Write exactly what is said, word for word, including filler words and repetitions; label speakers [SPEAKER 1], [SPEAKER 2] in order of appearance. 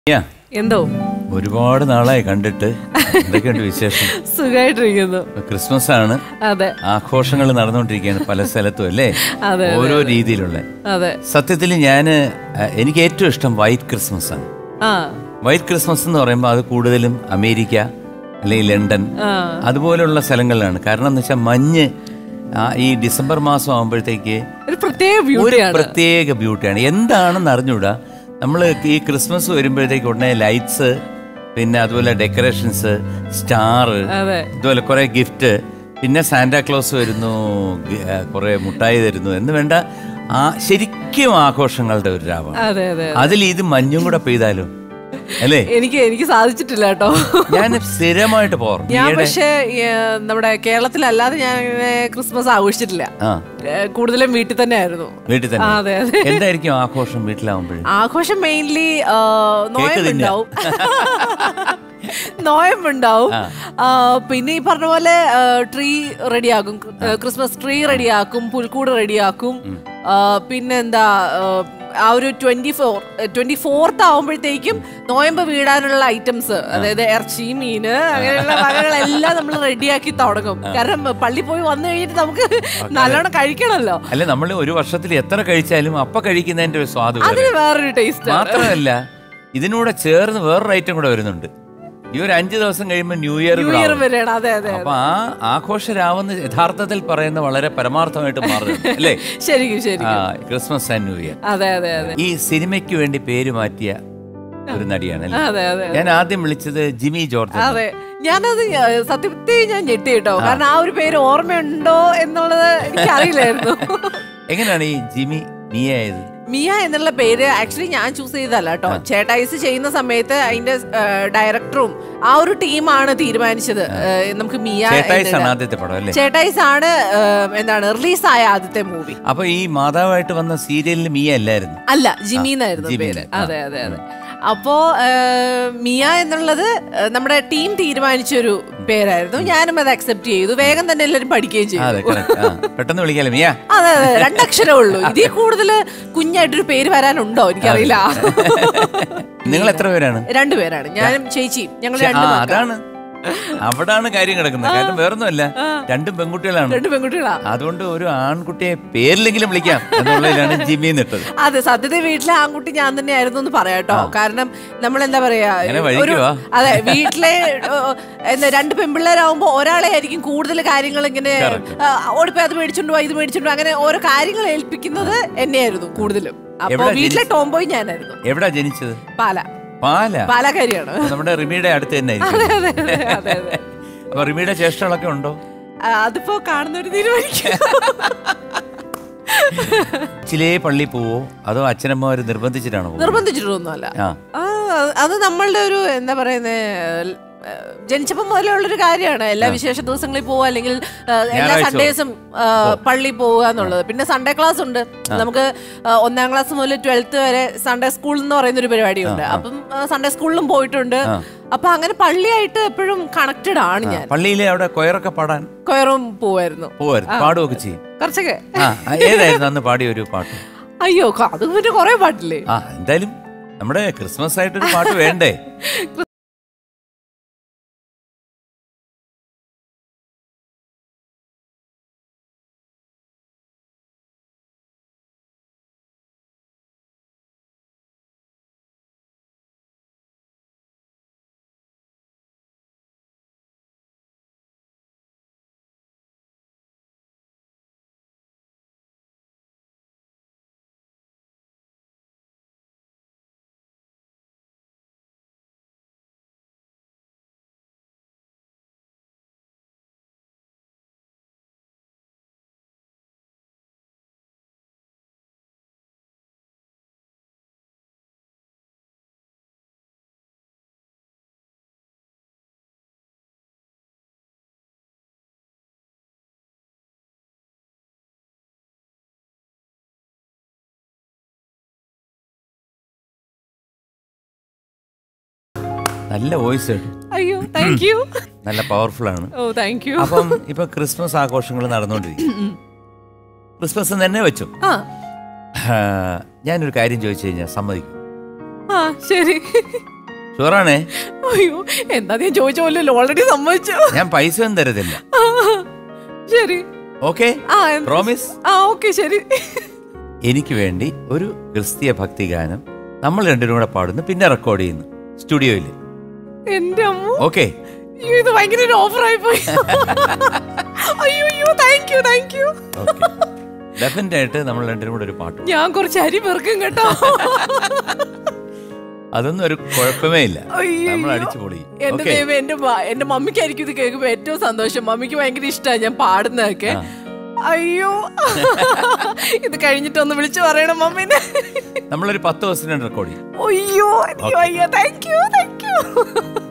[SPEAKER 1] Yeah.
[SPEAKER 2] എന്തോ
[SPEAKER 1] ഒരുപാട് നാളായി കണ്ടിട്ട് എന്തൊക്കെയുണ്ട് വിശേഷം?
[SPEAKER 2] സുഖമായിട്ടിരിക്കുന്നു.
[SPEAKER 1] ക്രിസ്മസ് ആണ്.
[SPEAKER 2] അതെ,
[SPEAKER 1] ആഘോഷങ്ങൾ നടന്നുകൊണ്ടിരിക്കുകയാണ് പല സ്ഥലത്തും അല്ലേ, ഓരോ രീതിയിലുള്ള.
[SPEAKER 2] അതെ,
[SPEAKER 1] സത്യത്തിൽ ഞാൻ എനിക്ക് ഏറ്റവും ഇഷ്ടം വൈറ്റ് ക്രിസ്മസ് ആണ്. വൈറ്റ് ക്രിസ്മസ് എന്ന് പറയുമ്പോൾ അത് കൂടുതലും അമേരിക്ക അല്ലെങ്കിൽ ലണ്ടൻ അതുപോലുള്ള സ്ഥലങ്ങളിലാണ്. കാരണം എന്ന് വെച്ചാൽ മഞ്ഞ് ഈ ഡിസംബർ മാസം ആകുമ്പോഴത്തേക്ക്
[SPEAKER 2] ഒരു പ്രത്യേക
[SPEAKER 1] ബ്യൂട്ടിയാണ്. എന്താണെന്ന് അറിഞ്ഞൂടാ. നമ്മൾ ഈ ക്രിസ്മസ് വരുമ്പോഴത്തേക്ക് ഉടനെ ലൈറ്റ്സ്, പിന്നെ അതുപോലെ ഡെക്കറേഷൻസ്, സ്റ്റാർ, ഇതുപോലെ കുറെ ഗിഫ്റ്റ്, പിന്നെ സാന്റാക്ലോസ് വരുന്നു, കുറെ മുട്ടായി തരുന്നു എന്ന് വേണ്ട ആ ശരിക്കും ആഘോഷങ്ങളുടെ ഒരു രാവാണ്. അതിൽ ഇത് മഞ്ഞും കൂടെ പെയ്താലോ അല്ലേ?
[SPEAKER 2] എനിക്ക് എനിക്ക് സാധിച്ചിട്ടില്ല കേട്ടോ.
[SPEAKER 1] ഞാൻ സ്ഥിരമായിട്ട് പോറും.
[SPEAKER 2] ഞാൻ പക്ഷേ നമ്മുടെ കേരളത്തിലല്ലാതെ ഞാൻ ക്രിസ്മസ് ആഘോഷിച്ചിട്ടില്ല. കൂടുതലും വീട്ടിൽ തന്നെ ആയിരുന്നു.
[SPEAKER 1] വീട്ടിൽ തന്നെ. അതെ അതെ. എന്തായിരിക്കും ആഘോഷം വീട്ടിലാവുമ്പോഴും?
[SPEAKER 2] ആഘോഷം മെയിൻലി നോയമ്പുണ്ടാവും. നോയമ്പുണ്ടാവും. പിന്നെ ഈ പറഞ്ഞ പോലെ ട്രീ റെഡിയാക്കും, ക്രിസ്മസ് ട്രീ റെഡിയാക്കും, പുൽക്കൂട് റെഡിയാക്കും. പിന്നെന്താ ആ ഒരു ട്വന്റി ഫോർ ട്വന്റി ഫോർത്ത് ആവുമ്പോഴത്തേക്കും നോയമ്പ് വീടാനുള്ള ഐറ്റംസ്, അതായത് ഇറച്ചി, മീന്, അങ്ങനെയുള്ള വകകളെല്ലാം നമ്മൾ റെഡിയാക്കി തുടങ്ങും. കാരണം പള്ളി പോയി വന്നു കഴിഞ്ഞിട്ട് നമുക്ക് നല്ലോണം കഴിക്കണമല്ലോ.
[SPEAKER 1] അല്ലെ, നമ്മൾ ഒരു വർഷത്തിൽ എത്ര കഴിച്ചാലും അപ്പ കഴിക്കുന്നതിന്റെ ഒരു സ്വാദ്
[SPEAKER 2] അതിന് വേറൊരു ടേസ്റ്റ്.
[SPEAKER 1] മാത്രമല്ല ഇതിനൂടെ ചേർന്ന് വേറൊരു ഐറ്റം കൂടെ വരുന്നുണ്ട്. ഈ ഒരു അഞ്ചു ദിവസം കഴിയുമ്പോൾ ന്യൂ ഇയർ
[SPEAKER 2] വരെയാണ്.
[SPEAKER 1] അപ്പൊ ആ ആഘോഷരാവെന്ന് യഥാർത്ഥത്തിൽ പറയുന്ന വളരെ പരമാർത്ഥമായിട്ട് മാറുന്നുണ്ട് അല്ലേ?
[SPEAKER 2] ശരിക്കും ശരിക്കും
[SPEAKER 1] ക്രിസ്മസ് ആൻഡ് ന്യൂ ഇയർ.
[SPEAKER 2] അതെ അതെ അതെ.
[SPEAKER 1] ഈ സിനിമയ്ക്ക് വേണ്ടി പേര് മാറ്റിയ ഒരു നടിയാണ്. ഞാൻ ആദ്യം വിളിച്ചത് ജിമി ജോർജ്.
[SPEAKER 2] അതെ, ഞാനത് സത്യത്തിൽ ഞാൻ ഞെട്ടി കേട്ടോ. കാരണം ആ ഒരു പേര് ഓർമ്മയുണ്ടോ എന്നുള്ളത് എനിക്ക് അറിയില്ലായിരുന്നു.
[SPEAKER 1] എങ്ങനെയാണ് ഈ ജിമി മിയ ആയത്?
[SPEAKER 2] മിയ എന്നുള്ള പേര് ആക്ച്വലി ഞാൻ ചൂസ് ചെയ്തതല്ല കേട്ടോ. ചേട്ടായിസ് ചെയ്യുന്ന സമയത്ത് അതിന്റെ ഡയറക്ടറും ആ ഒരു ടീമാണ് തീരുമാനിച്ചത് നമുക്ക് മിയ. ചേട്ടായിസ് ആണ് എന്താണ് റിലീസായ ആദ്യത്തെ മൂവി.
[SPEAKER 1] അപ്പൊ ഈ മാതാവായിട്ട് വന്ന സീരിയലിൽ മിയ അല്ലായിരുന്നു?
[SPEAKER 2] അല്ല, ജിമി എന്നായിരുന്നു പേര്. അതെ അതെ അതെ. അപ്പോ മിയ എന്നുള്ളത് നമ്മുടെ ടീം തീരുമാനിച്ചൊരു പേരായിരുന്നു. ഞാനും അത് അക്സെപ്റ്റ് ചെയ്തു. വേഗം തന്നെ എല്ലാവരും പഠിക്കുകയും ചെയ്തു.
[SPEAKER 1] പെട്ടെന്ന് വിളിക്കാലോ മിയ.
[SPEAKER 2] അതെ അതെ, രണ്ടക്ഷരമേ ഉള്ളൂ. ഇതിൽ കൂടുതൽ കുഞ്ഞായിട്ടൊരു പേര് വരാനുണ്ടോ എനിക്കറിയില്ല.
[SPEAKER 1] നിങ്ങൾ എത്ര പേരാണ്?
[SPEAKER 2] രണ്ടുപേരാണ്, ഞാനും ചേച്ചിയും. ഞങ്ങൾ രണ്ടും.
[SPEAKER 1] അവിടാണ് കാര്യം കിടക്കുന്നത്. കാരണം വേറൊന്നുമല്ല, രണ്ടും പെൺകുട്ടികളാണ്.
[SPEAKER 2] രണ്ടും പെൺകുട്ടികളാ.
[SPEAKER 1] അതുകൊണ്ട് ഒരു ആൺകുട്ടിയെ പേരിലെങ്കിലും വിളിക്കാം എന്നുള്ളതിലാണ് ജിമ്മി നിട്ടത്.
[SPEAKER 2] അതെ, സത്യത്തിൽ വീട്ടിലെ ആൺകുട്ടി ഞാൻ തന്നെ ആയിരുന്നു എന്ന് പറയാട്ടോ. കാരണം നമ്മൾ എന്താ പറയാ, അതെ, വീട്ടിലെ എന്താ രണ്ട് പെൺപിള്ളേരാകുമ്പോ ഒരാളെ ആയിരിക്കും കൂടുതൽ കാര്യങ്ങൾ ഇങ്ങനെ ഓടിപ്പോയി അത് മേടിച്ചോണ്ടോ ഇത് മേടിച്ചോണ്ടോ അങ്ങനെ ഓരോ കാര്യങ്ങൾ ഏൽപ്പിക്കുന്നത് എന്നെയായിരുന്നു കൂടുതലും. അപ്പൊ വീട്ടിലെ ടോംബോയ് ഞാനായിരുന്നു.
[SPEAKER 1] എവിടാ ജനിച്ചത്?
[SPEAKER 2] പാല.
[SPEAKER 1] പാല
[SPEAKER 2] പാലക്കാരിയാണ്.
[SPEAKER 1] നമ്മുടെ റിമിയുടെ അടുത്ത് തന്നെ ആയിരിക്കും. അപ്പൊ റിമിയുടെ ചേഷ്ടകളൊക്കെ ഉണ്ടോ?
[SPEAKER 2] അതിപ്പോ കാണുന്നൊരു തീരുമാനിക്കും.
[SPEAKER 1] ചിലേ പള്ളി പോവോ അതോ അച്ഛനമ്മമാര് നിർബന്ധിച്ചിട്ടാണോ?
[SPEAKER 2] നിർബന്ധിച്ചിട്ടൊന്നുമല്ല. അത് നമ്മളുടെ ഒരു എന്താ പറയുന്നത്, ജനിച്ചപ്പം മുതലുള്ളൊരു കാര്യമാണ്. എല്ലാ വിശേഷ ദിവസങ്ങളിൽ പോവുക, അല്ലെങ്കിൽ എല്ലാ സൺഡേസും പള്ളി പോവുക എന്നുള്ളത്. പിന്നെ സൺഡേ ക്ലാസ് ഉണ്ട് നമുക്ക്. ഒന്നാം ക്ലാസ് മുതൽ ട്വൽത്ത് വരെ സൺഡേ സ്കൂൾ എന്ന് പറയുന്ന ഒരു പരിപാടിയുണ്ട്. അപ്പം സൺഡേ സ്കൂളിലും പോയിട്ടുണ്ട്. അപ്പൊ അങ്ങനെ പള്ളിയായിട്ട് എപ്പോഴും കണക്റ്റഡ് ആണ് ഞാൻ.
[SPEAKER 1] പള്ളിയിലെ അവിടെ കൊയറൊക്കെ പാടാൻ കൊയറും
[SPEAKER 2] പോവായിരുന്നു.
[SPEAKER 1] പാടുകയൊക്കെ ചെയ്യും
[SPEAKER 2] കുറച്ചൊക്കെ.
[SPEAKER 1] ഏതായിരുന്നു അന്ന് പാടിയ ഒരു പാട്ട്?
[SPEAKER 2] അയ്യോ, അത് പിന്നെ കൊറേ പാട്ടില്ലേ.
[SPEAKER 1] ആ, എന്തായാലും നമ്മുടെ ക്രിസ്മസ് ആയിട്ടൊരു പാട്ട് വേണ്ടേ? നല്ല വോയിസ്.
[SPEAKER 2] അയ്യോ, താങ്ക് യു.
[SPEAKER 1] നല്ല പവർഫുൾ ആണ്.
[SPEAKER 2] ഓ, താങ്ക് യു.
[SPEAKER 1] അപ്പം ഇപ്പൊ ക്രിസ്മസ് ആഘോഷങ്ങൾ നടന്നുകൊണ്ടിരിക്കും. ക്രിസ്മസ് തന്നെ വെച്ചു. ഞാനൊരു കാര്യം ചോദിച്ചു കഴിഞ്ഞാൽ സമ്മതിക്കും?
[SPEAKER 2] ആ, ശരി.
[SPEAKER 1] ഷുവറാണേ?
[SPEAKER 2] അയ്യോ എന്താ ഞാൻ ചോദിച്ച പോലെ ഓൾറെഡി സമ്മതിച്ചു.
[SPEAKER 1] ഞാൻ പൈസ ഒന്നും തരത്തില്ല.
[SPEAKER 2] ശരി
[SPEAKER 1] ഓക്കെ, പ്രോമിസ്?
[SPEAKER 2] ആ ഓക്കെ ശരി.
[SPEAKER 1] എനിക്ക് വേണ്ടി ഒരു ക്രിസ്തീയ ഭക്തിഗാനം നമ്മൾ രണ്ടുപേരും കൂടെ പാടുന്നു, പിന്നെ റെക്കോർഡ് ചെയ്യുന്നു സ്റ്റുഡിയോയില്.
[SPEAKER 2] എന്റെ അമ്മ.
[SPEAKER 1] ഓക്കെ.
[SPEAKER 2] ഇത് ഭയങ്കര ഒരു ഓഫർ ആയി പോയി. അയ്യോ അയ്യോ thank you thank you.
[SPEAKER 1] Definite ആയിട്ട് നമ്മൾ രണ്ടുപേരും കൂടെ ഒരു പാട്ട്.
[SPEAKER 2] ഞാൻ കുറച്ച് അരി പെറുക്കും കേട്ടോ.
[SPEAKER 1] അതൊന്നും ഒരു കുഴപ്പമേ ഇല്ല, നമ്മൾ അടിച്ചു പൊളി.
[SPEAKER 2] എന്റെ ദൈവം, എന്റെ എന്റെ മമ്മിക്കായിരിക്കും ഇത് കേൾക്കുമ്പോ ഏറ്റവും സന്തോഷം. മമ്മിക്ക് ഭയങ്കര ഇഷ്ടമാണ് ഞാൻ പാടുന്നതൊക്കെ. അയ്യോ ഇത് കഴിഞ്ഞിട്ടൊന്ന് വിളിച്ചു പറയണം മമ്മീനെ.
[SPEAKER 1] നമ്മളൊരു പത്ത് ദിവസത്തിനാണ് റെക്കോർഡ് ചെയ്യും.
[SPEAKER 2] അയ്യോ അയ്യോ താങ്ക് യു താങ്ക് യു.